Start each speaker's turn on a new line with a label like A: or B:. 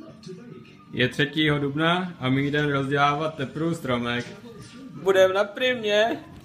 A: Je 3. dubna a my jdeme rozdělávat teprve stromek. Budeme na Primě.